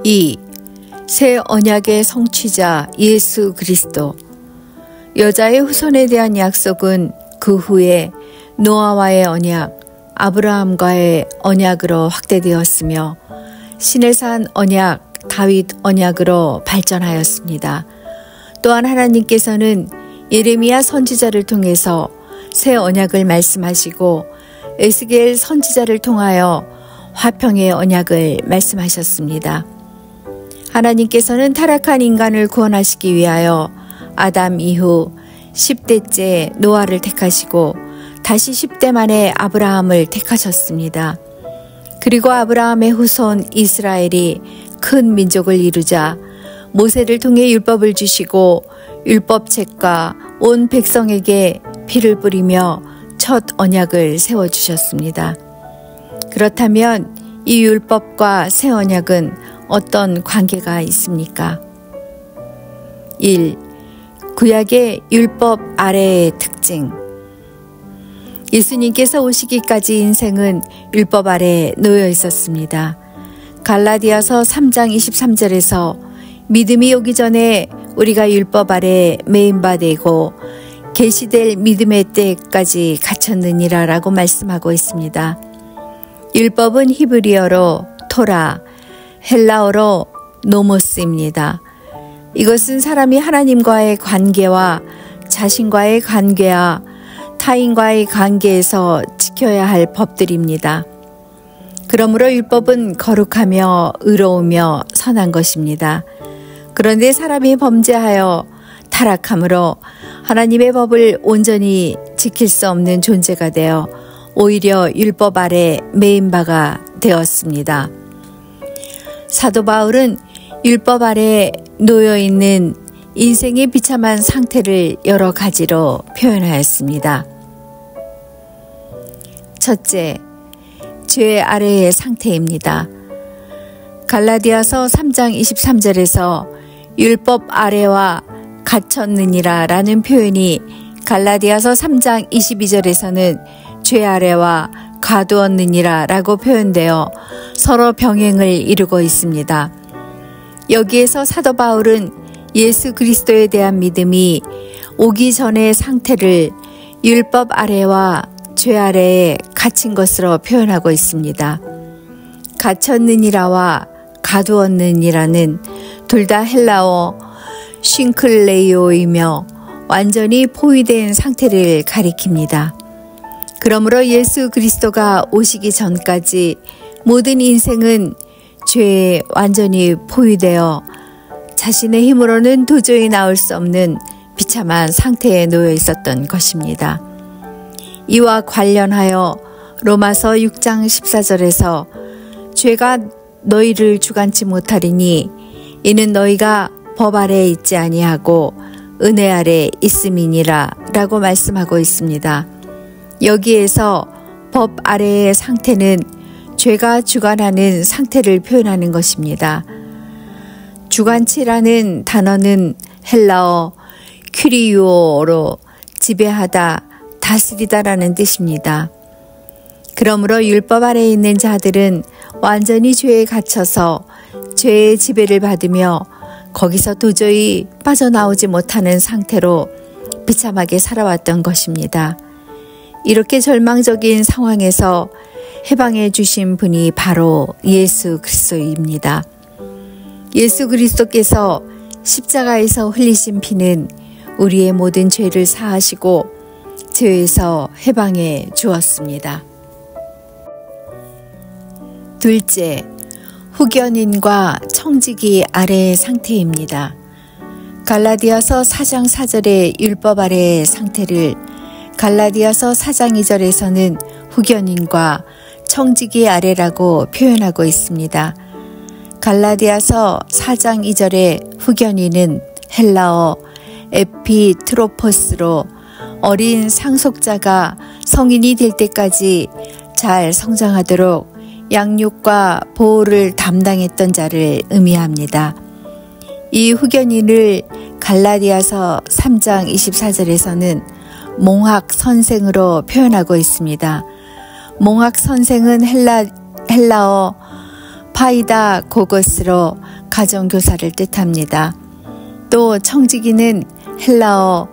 2. 새 언약의 성취자 예수 그리스도. 여자의 후손에 대한 약속은 그 후에 노아와의 언약, 아브라함과의 언약으로 확대되었으며 시내산 언약, 다윗 언약으로 발전하였습니다. 또한 하나님께서는 예레미야 선지자를 통해서 새 언약을 말씀하시고 에스겔 선지자를 통하여 화평의 언약을 말씀하셨습니다. 하나님께서는 타락한 인간을 구원하시기 위하여 아담 이후 10대째 노아를 택하시고 다시 10대 만에 아브라함을 택하셨습니다. 그리고 아브라함의 후손 이스라엘이 큰 민족을 이루자 모세를 통해 율법을 주시고 율법책과 온 백성에게 피를 뿌리며 첫 언약을 세워주셨습니다. 그렇다면 이 율법과 새 언약은 어떤 관계가 있습니까? 1. 구약의 율법 아래의 특징. 예수님께서 오시기까지 인생은 율법 아래에 놓여 있었습니다. 갈라디아서 3장 23절에서 믿음이 오기 전에 우리가 율법 아래에 매인 바 되고 계시될 믿음의 때까지 갇혔느니라 라고 말씀하고 있습니다. 율법은 히브리어로 토라, 헬라어로 노모스입니다. 이것은 사람이 하나님과의 관계와 자신과의 관계와 타인과의 관계에서 지켜야 할 법들입니다. 그러므로 율법은 거룩하며 의로우며 선한 것입니다. 그런데 사람이 범죄하여 타락함으로 하나님의 법을 온전히 지킬 수 없는 존재가 되어 오히려 율법 아래 매인 바가 되었습니다. 사도 바울은 율법 아래 놓여 있는 인생의 비참한 상태를 여러 가지로 표현하였습니다. 첫째, 죄 아래의 상태입니다. 갈라디아서 3장 23절에서 율법 아래와 갇혔느니라 라는 표현이 갈라디아서 3장 22절에서는 죄 아래와 가두었느니라 라고 표현되어 서로 병행을 이루고 있습니다. 여기에서 사도 바울은 예수 그리스도에 대한 믿음이 오기 전의 상태를 율법 아래와 죄 아래에 갇힌 것으로 표현하고 있습니다. 갇혔느니라와 가두었느니라는 둘 다 헬라어 싱클레이오이며 완전히 포위된 상태를 가리킵니다. 그러므로 예수 그리스도가 오시기 전까지 모든 인생은 죄에 완전히 포위되어 자신의 힘으로는 도저히 나올 수 없는 비참한 상태에 놓여 있었던 것입니다. 이와 관련하여 로마서 6장 14절에서 죄가 너희를 주관치 못하리니 이는 너희가 법 아래에 있지 아니하고 은혜 아래에 있음이니라 라고 말씀하고 있습니다. 여기에서 법 아래의 상태는 죄가 주관하는 상태를 표현하는 것입니다. 주관치라는 단어는 헬라어 큐리오로 지배하다, 다스리다라는 뜻입니다. 그러므로 율법 아래에 있는 자들은 완전히 죄에 갇혀서 죄의 지배를 받으며 거기서 도저히 빠져나오지 못하는 상태로 비참하게 살아왔던 것입니다. 이렇게 절망적인 상황에서 해방해 주신 분이 바로 예수 그리스도입니다. 예수 그리스도께서 십자가에서 흘리신 피는 우리의 모든 죄를 사하시고 죄에서 해방해 주었습니다. 둘째, 후견인과 청지기 아래의 상태입니다. 갈라디아서 4장 4절의 율법 아래의 상태를 갈라디아서 4장 2절에서는 후견인과 청지기 아래라고 표현하고 있습니다. 갈라디아서 4장 2절의 후견인은 헬라어 에피트로포스로 어린 상속자가 성인이 될 때까지 잘 성장하도록 양육과 보호를 담당했던 자를 의미합니다. 이 후견인을 갈라디아서 3장 24절에서는 몽학 선생으로 표현하고 있습니다. 몽학 선생은 헬라어 파이다 고거스로 가정교사를 뜻합니다. 또 청지기는 헬라어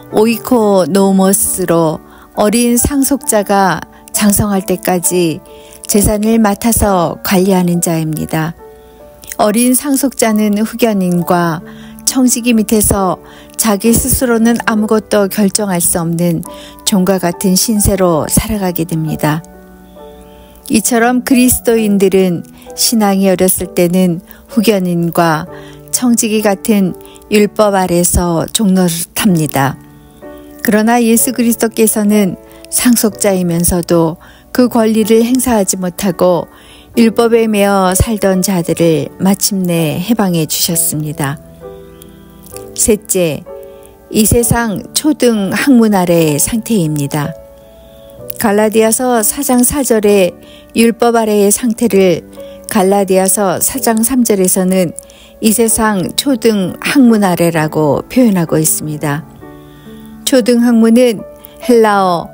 오이코노모스로 어린 상속자가 장성할 때까지 재산을 맡아서 관리하는 자입니다. 어린 상속자는 후견인과 청지기 밑에서 자기 스스로는 아무것도 결정할 수 없는 종과 같은 신세로 살아가게 됩니다. 이처럼 그리스도인들은 신앙이 어렸을 때는 후견인과 청지기 같은 율법 아래서 종노릇합니다. 그러나 예수 그리스도께서는 상속자이면서도 그 권리를 행사하지 못하고 율법에 매어 살던 자들을 마침내 해방해 주셨습니다. 셋째, 이 세상 초등 학문 아래의 상태입니다. 갈라디아서 4장 4절에 율법 아래의 상태를 갈라디아서 4장 3절에서는 이 세상 초등 학문 아래라고 표현하고 있습니다. 초등 학문은 헬라어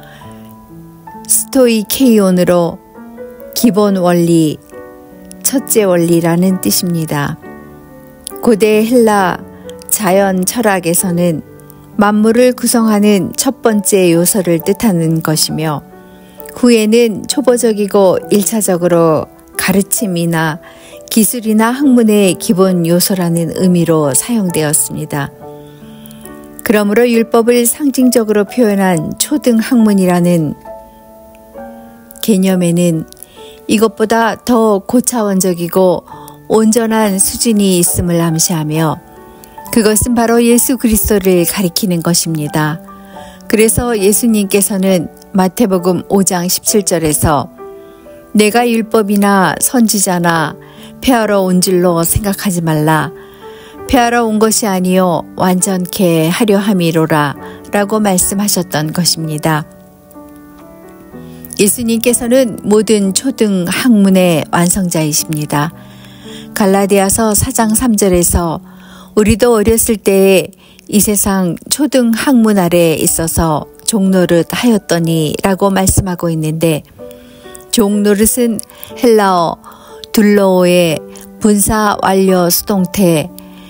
스토이케이온으로 기본 원리, 첫째 원리라는 뜻입니다. 고대 헬라 자연 철학에서는 만물을 구성하는 첫 번째 요소를 뜻하는 것이며 후에는 초보적이고 1차적으로 가르침이나 기술이나 학문의 기본 요소라는 의미로 사용되었습니다. 그러므로 율법을 상징적으로 표현한 초등 학문이라는 개념에는 이것보다 더 고차원적이고 온전한 수준이 있음을 암시하며 그것은 바로 예수 그리스도를 가리키는 것입니다. 그래서 예수님께서는 마태복음 5장 17절에서 내가 율법이나 선지자나 폐하러 온 줄로 생각하지 말라. 폐하러 온 것이 아니요 완전케 하려 함이로라 라고 말씀하셨던 것입니다. 예수님께서는 모든 초등 학문의 완성자이십니다. 갈라디아서 4장 3절에서 우리도 어렸을 때에 이 세상 초등 학문 아래에 있어서 종노릇 하였더니 라고 말씀하고 있는데 종노릇은 헬라어 둘로의 분사 완료 수동태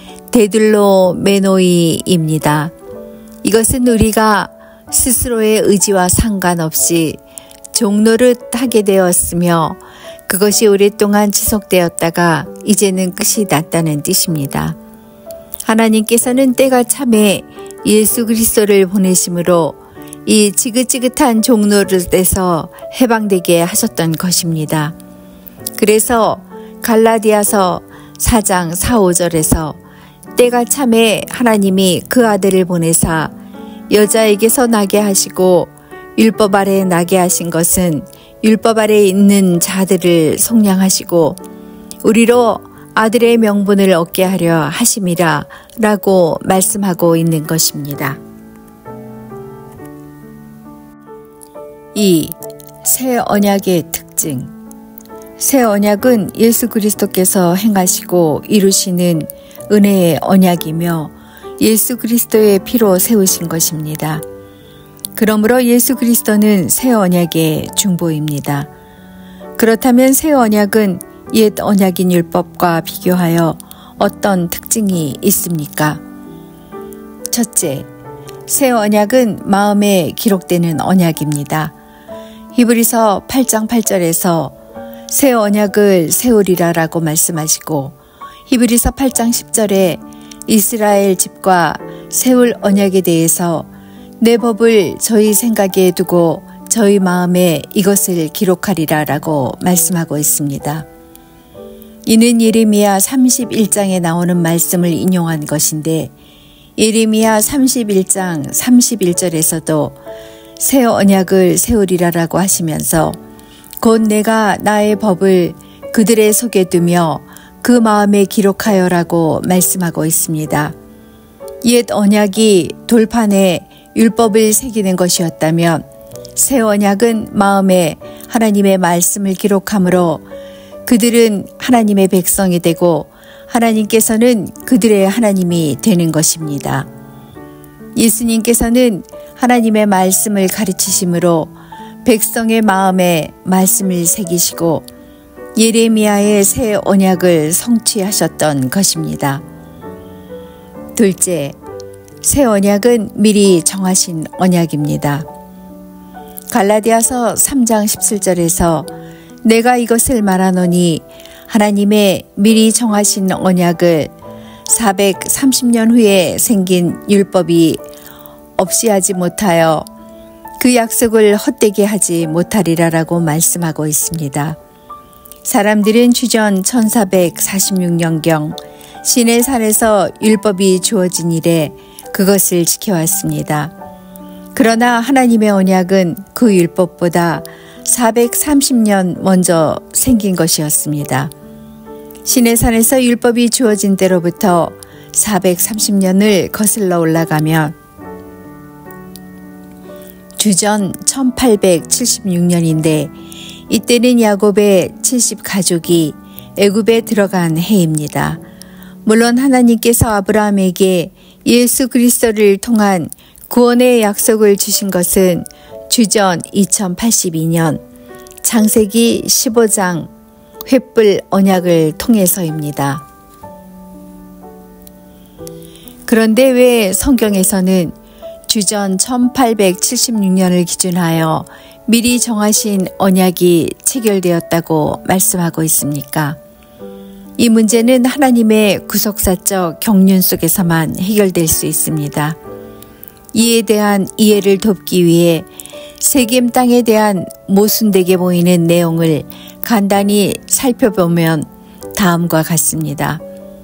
데둘로메노이입니다. 이것은 우리가 스스로의 의지와 상관없이 종노릇 하게 되었으며 그것이 오랫동안 지속되었다가 이제는 끝이 났다는 뜻입니다. 하나님께서는 때가 참에 예수 그리스도를 보내심으로 이 지긋지긋한 종노릇에서 해방되게 하셨던 것입니다. 그래서 갈라디아서 4장 4, 5절에서 때가 참에 하나님이 그 아들을 보내사 여자에게서 나게 하시고 율법 아래 나게 하신 것은 율법 아래 있는 자들을 속량하시고 우리로 아들의 명분을 얻게 하려 하심이라 라고 말씀하고 있는 것입니다. 2. 새 언약의 특징. 새 언약은 예수 그리스도께서 행하시고 이루시는 은혜의 언약이며 예수 그리스도의 피로 세우신 것입니다. 그러므로 예수 그리스도는 새 언약의 중보입니다. 그렇다면 새 언약은 옛 언약인 율법과 비교하여 어떤 특징이 있습니까? 첫째, 새 언약은 마음에 기록되는 언약입니다. 히브리서 8장 8절에서 새 언약을 세우리라 라고 말씀하시고 히브리서 8장 10절에 이스라엘 집과 세울 언약에 대해서 내 법을 저희 생각에 두고 저희 마음에 이것을 기록하리라 라고 말씀하고 있습니다. 이는 예레미야 31장에 나오는 말씀을 인용한 것인데 예레미야 31장 31절에서도 새 언약을 세우리라 라고 하시면서 곧 내가 나의 법을 그들의 속에 두며 그 마음에 기록하여 라고 말씀하고 있습니다. 옛 언약이 돌판에 율법을 새기는 것이었다면 새 언약은 마음에 하나님의 말씀을 기록함으로 그들은 하나님의 백성이 되고 하나님께서는 그들의 하나님이 되는 것입니다. 예수님께서는 하나님의 말씀을 가르치심으로 백성의 마음에 말씀을 새기시고 예레미야의 새 언약을 성취하셨던 것입니다. 둘째, 새 언약은 미리 정하신 언약입니다. 갈라디아서 3장 17절에서 내가 이것을 말하노니 하나님의 미리 정하신 언약을 430년 후에 생긴 율법이 없이 하지 못하여 그 약속을 헛되게 하지 못하리라라고 말씀하고 있습니다. 사람들은 주전 1446년경 시내산에서 율법이 주어진 이래 그것을 지켜왔습니다. 그러나 하나님의 언약은 그 율법보다 430년 먼저 생긴 것이었습니다. 시내산에서 율법이 주어진 때로부터 430년을 거슬러 올라가면 주전 1876년인데 이때는 야곱의 70가족이 애굽에 들어간 해입니다. 물론 하나님께서 아브라함에게 예수 그리스도를 통한 구원의 약속을 주신 것은 주전 2082년 창세기 15장 횃불 언약을 통해서입니다. 그런데 왜 성경에서는 주전 1876년을 기준하여 미리 정하신 언약이 체결되었다고 말씀하고 있습니까? 이 문제는 하나님의 구속사적 경륜 속에서만 해결될 수 있습니다. 이에 대한 이해를 돕기 위해 세겜 땅에 대한 모순되게 보이는 내용을 간단히 살펴보면 다음과 같습니다.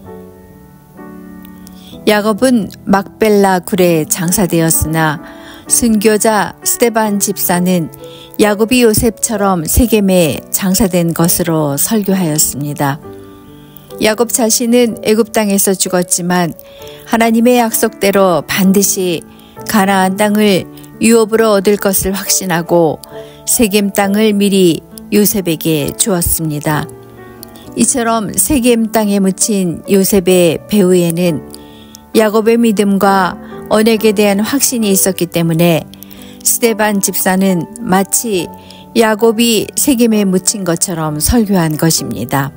야곱은 막벨라 굴에 장사되었으나 순교자 스데반 집사는 야곱이 요셉처럼 세겜에 장사된 것으로 설교하였습니다. 야곱 자신은 애굽 땅에서 죽었지만 하나님의 약속대로 반드시 가나안 땅을 유업으로 얻을 것을 확신하고 세겜 땅을 미리 요셉에게 주었습니다. 이처럼 세겜 땅에 묻힌 요셉의 배후에는 야곱의 믿음과 언약에 대한 확신이 있었기 때문에 스데반 집사는 마치 야곱이 세겜에 묻힌 것처럼 설교한 것입니다.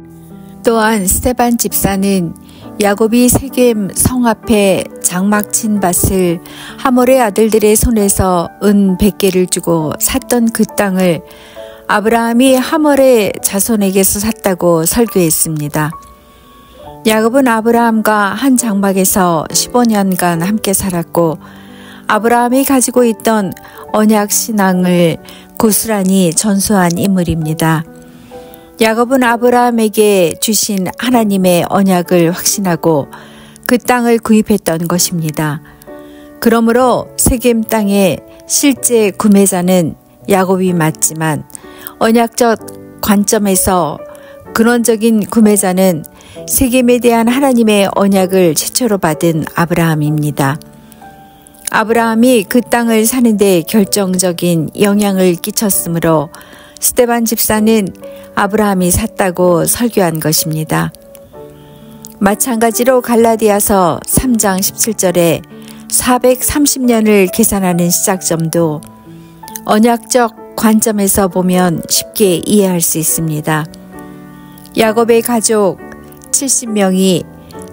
또한 스데반 집사는 야곱이 세겜 성 앞에 장막 친 밭을 하몰의 아들들의 손에서 은 100개를 주고 샀던 그 땅을 아브라함이 하몰의 자손에게서 샀다고 설교했습니다. 야곱은 아브라함과 한 장막에서 15년간 함께 살았고 아브라함이 가지고 있던 언약 신앙을 고스란히 전수한 인물입니다. 야곱은 아브라함에게 주신 하나님의 언약을 확신하고 그 땅을 구입했던 것입니다. 그러므로 세겜 땅의 실제 구매자는 야곱이 맞지만 언약적 관점에서 근원적인 구매자는 세겜에 대한 하나님의 언약을 최초로 받은 아브라함입니다. 아브라함이 그 땅을 사는 데 결정적인 영향을 끼쳤으므로 스데반 집사는 아브라함이 샀다고 설교한 것입니다. 마찬가지로 갈라디아서 3장 17절에 430년을 계산하는 시작점도 언약적 관점에서 보면 쉽게 이해할 수 있습니다. 야곱의 가족 70명이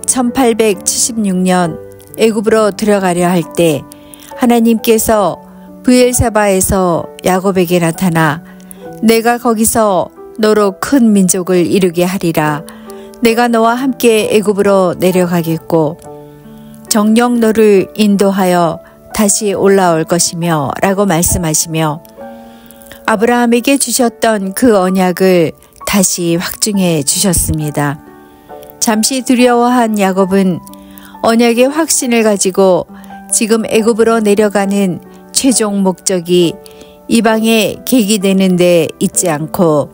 1876년 애굽으로 들어가려 할 때 하나님께서 브엘사바에서 야곱에게 나타나 내가 거기서 너로 큰 민족을 이루게 하리라. 내가 너와 함께 애굽으로 내려가겠고 정녕 너를 인도하여 다시 올라올 것이며 라고 말씀하시며 아브라함에게 주셨던 그 언약을 다시 확증해 주셨습니다. 잠시 두려워한 야곱은 언약의 확신을 가지고 지금 애굽으로 내려가는 최종 목적이 이방에 계기 되는 데 있지 않고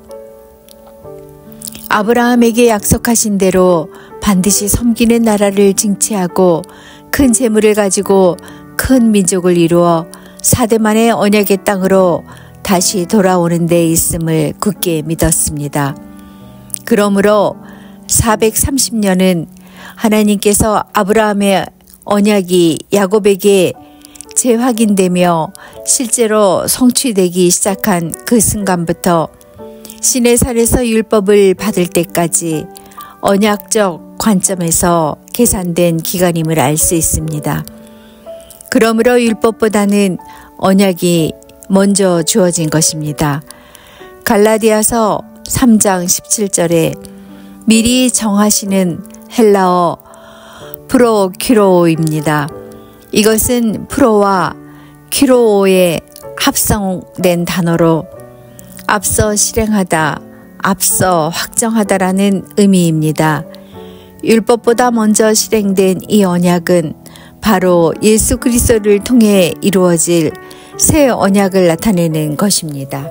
아브라함에게 약속하신 대로 반드시 섬기는 나라를 징치하고 큰 재물을 가지고 큰 민족을 이루어 4대 만의 언약의 땅으로 다시 돌아오는 데 있음을 굳게 믿었습니다. 그러므로 430년은 하나님께서 아브라함의 언약이 야곱에게 재확인되며 실제로 성취되기 시작한 그 순간부터 시내산에서 율법을 받을 때까지 언약적 관점에서 계산된 기간임을 알 수 있습니다. 그러므로 율법보다는 언약이 먼저 주어진 것입니다. 갈라디아서 3장 17절에 미리 정하시는 헬라어 프로큐로입니다. 이것은 프로와 큐로의 합성된 단어로 앞서 실행하다, 앞서 확정하다라는 의미입니다. 율법보다 먼저 실행된 이 언약은 바로 예수 그리스도를 통해 이루어질 새 언약을 나타내는 것입니다.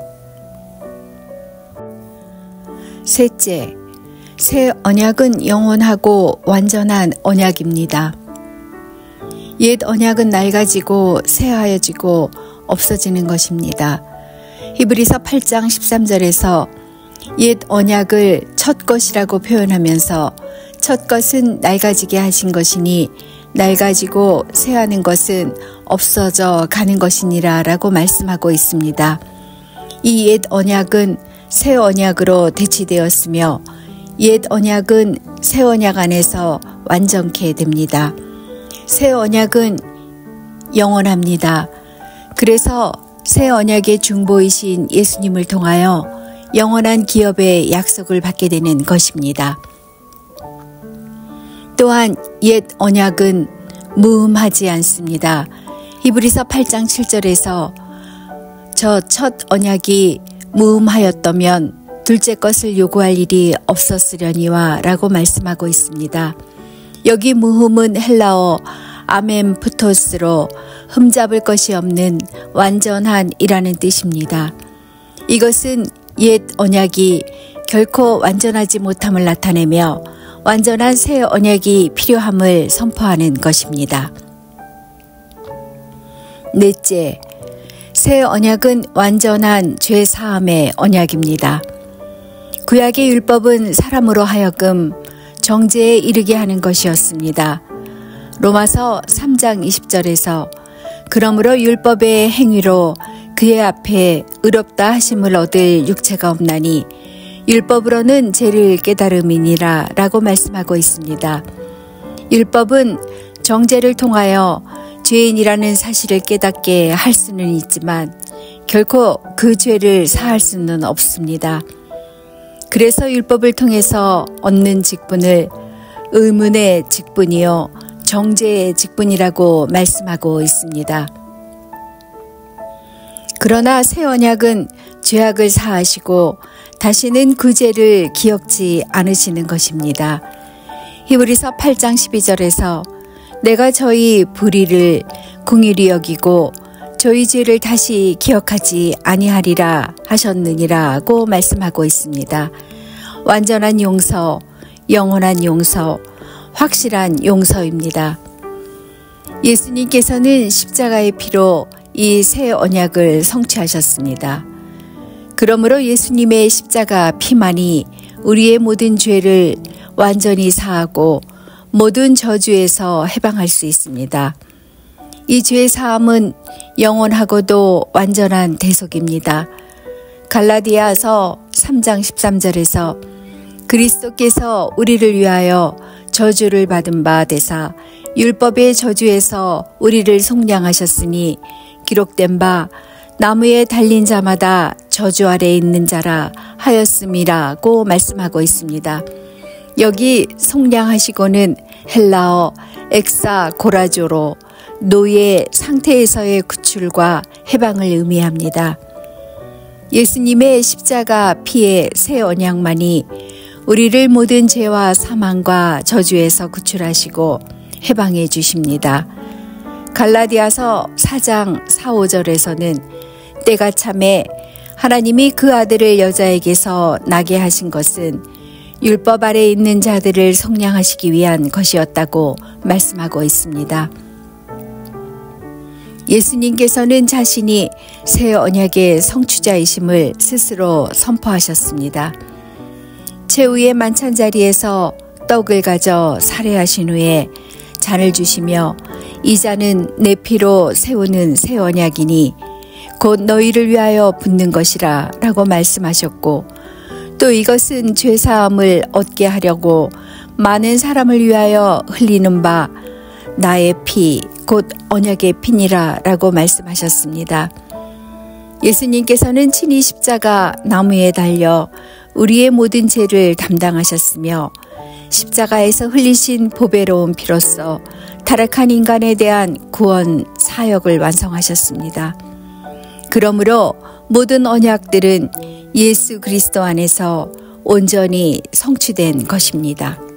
셋째, 새 언약은 영원하고 완전한 언약입니다. 옛 언약은 낡아지고 새하여지고 없어지는 것입니다. 히브리서 8장 13절에서 옛 언약을 첫 것이라고 표현하면서 첫 것은 낡아지게 하신 것이니 낡아지고 새하는 것은 없어져 가는 것이니라 라고 말씀하고 있습니다. 이 옛 언약은 새 언약으로 대치되었으며 옛 언약은 새 언약 안에서 완전케 됩니다. 새 언약은 영원합니다. 그래서 새 언약의 중보이신 예수님을 통하여 영원한 기업의 약속을 받게 되는 것입니다. 또한 옛 언약은 무음하지 않습니다. 히브리서 8장 7절에서 저 첫 언약이 무음하였다면 둘째 것을 요구할 일이 없었으려니와 라고 말씀하고 있습니다. 여기 무음은 헬라어 아멘푸토스로 흠잡을 것이 없는 완전한 이라는 뜻입니다. 이것은 옛 언약이 결코 완전하지 못함을 나타내며 완전한 새 언약이 필요함을 선포하는 것입니다. 넷째, 새 언약은 완전한 죄 사함의 언약입니다. 구약의 율법은 사람으로 하여금 정죄에 이르게 하는 것이었습니다. 로마서 3장 20절에서 그러므로 율법의 행위로 그의 앞에 의롭다 하심을 얻을 육체가 없나니 율법으로는 죄를 깨달음이니라 라고 말씀하고 있습니다. 율법은 정죄를 통하여 죄인이라는 사실을 깨닫게 할 수는 있지만 결코 그 죄를 사할 수는 없습니다. 그래서 율법을 통해서 얻는 직분을 의문의 직분이요 정죄의 직분이라고 말씀하고 있습니다. 그러나 새 언약은 죄악을 사하시고 다시는 그 죄를 기억지 않으시는 것입니다. 히브리서 8장 12절에서 내가 저희 불의를 긍휼히 여기고 저희 죄를 다시 기억하지 아니하리라 하셨느니라고 말씀하고 있습니다. 완전한 용서, 영원한 용서, 확실한 용서입니다. 예수님께서는 십자가의 피로 이 새 언약을 성취하셨습니다. 그러므로 예수님의 십자가 피만이 우리의 모든 죄를 완전히 사하고 모든 저주에서 해방할 수 있습니다. 이 죄 사함은 영원하고도 완전한 대속입니다. 갈라디아서 3장 13절에서 그리스도께서 우리를 위하여 저주를 받은 바 되사 율법의 저주에서 우리를 속량하셨으니 기록된 바 나무에 달린 자마다 저주 아래에 있는 자라 하였음이라고 말씀하고 있습니다. 여기 속량하시고는 헬라어 엑사고라조로 노예 상태에서의 구출과 해방을 의미합니다. 예수님의 십자가 피의 새 언약만이 우리를 모든 죄와 사망과 저주에서 구출하시고 해방해 주십니다. 갈라디아서 4장 4, 5절에서는 때가 참에 하나님이 그 아들을 여자에게서 나게 하신 것은 율법 아래에 있는 자들을 속량하시기 위한 것이었다고 말씀하고 있습니다. 예수님께서는 자신이 새 언약의 성취자이심을 스스로 선포하셨습니다. 최후의 만찬 자리에서 떡을 가져 살해하신 후에 잔을 주시며 이 잔은 내 피로 세우는 새 언약이니 곧 너희를 위하여 붓는 것이라 라고 말씀하셨고 또 이것은 죄사함을 얻게 하려고 많은 사람을 위하여 흘리는 바 나의 피, 곧 언약의 피니라 라고 말씀하셨습니다. 예수님께서는 친히 십자가 나무에 달려 우리의 모든 죄를 담당하셨으며 십자가에서 흘리신 보배로운 피로써 타락한 인간에 대한 구원 사역을 완성하셨습니다. 그러므로 모든 언약들은 예수 그리스도 안에서 온전히 성취된 것입니다.